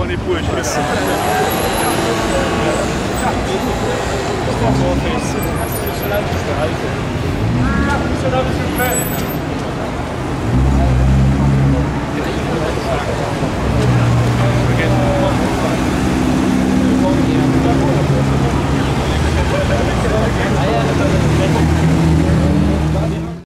mon époux et je fais ça. Cela, s'il vous plaît.